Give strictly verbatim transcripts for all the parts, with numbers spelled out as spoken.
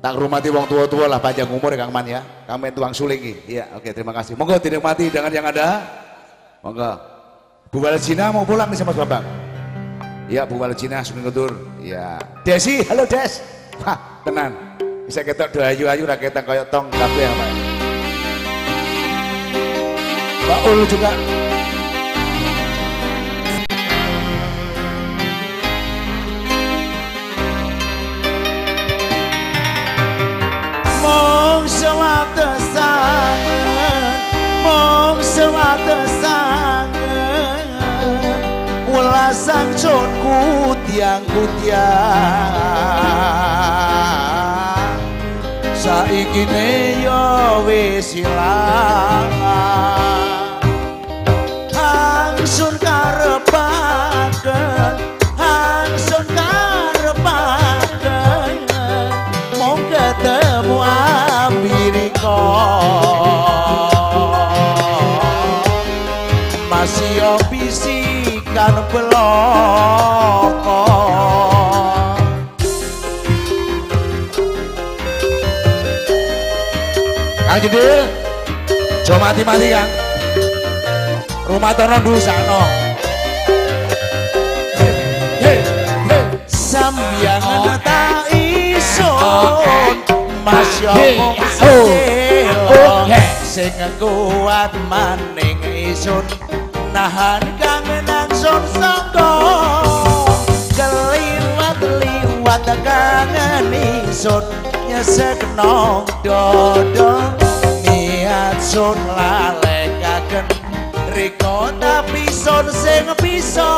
Tak hormati wong tua-tua lah, panjang umur ya Kang Man ya. Kang Men tuang suling iki. Iya, oke terima kasih. Monggo dinikmati dengan yang ada. Monggo. Bu Waljina mau pulang nih sama Mas Bambang. Iya, Bu Waljina Sugeng Ketur. Iya. Desi, halo Des. Hah, tenan. Bisa ketok do ayu-ayu ra ketok koyo tong kabeh apa. Mbak Ul juga. Mong sewate sangen, mong sewate sangen, welasang conku tiangku tiang, saiki ne yo wis ilang, angsun karepaken, angsun karepaken, mong ketemu ambiriko masih bisikan beloko Kang Jedil jo mati-mati Kang rumah tono dusano sambiangan tak isun masya Allah sing kuat maning isun nahan kangenan sun sangka keliwat-liwat kangen isun nyesek nong dodo niat sun lalekaken riko tapi sun sing bisa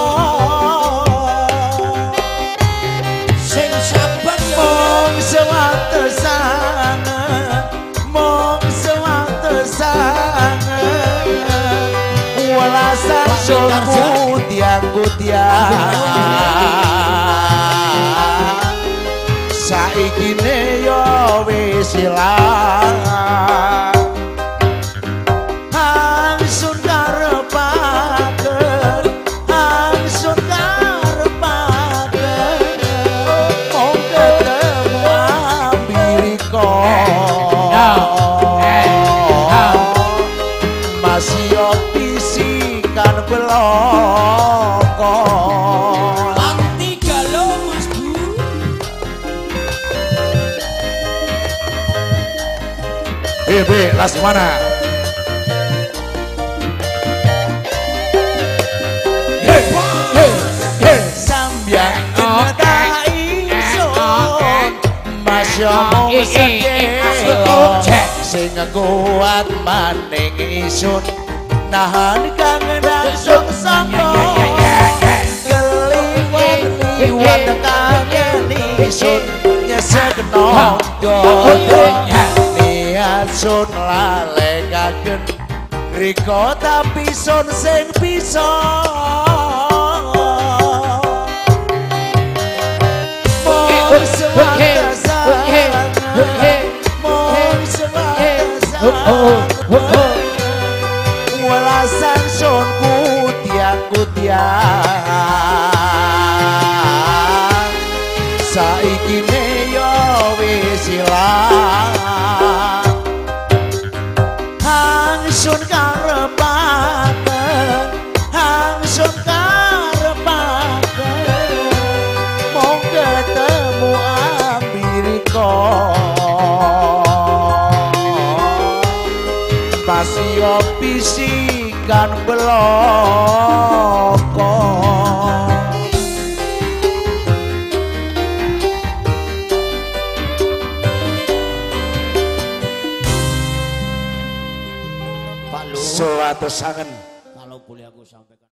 sing sabar mong sewate sangen mong sewate sangen welasan sunku tiangku tiang saiki ne yo wis ilang angsun karepaken angsun karepaken mong ketemu ambiriko masih yo bisikan beloko Mati galau Mas Bu. Eh, be, las mana? Hey, hey, hey. Sambiang tak isun masya Allah sing kuat maning isun nahan kangenan sun sangka keliwat-liwat kangen isun nyesek nong dodo niat sun lalekaken riko tapi sun sing bisa mong sewate sangen mong sewate sangen welasan sunku tiangku tiang saiki ne yo wis ilang angsun karepaken angsun karepaken mong ketemu ambiriko pasio bisikan beloko suatu sangen Kalau boleh aku sampaikan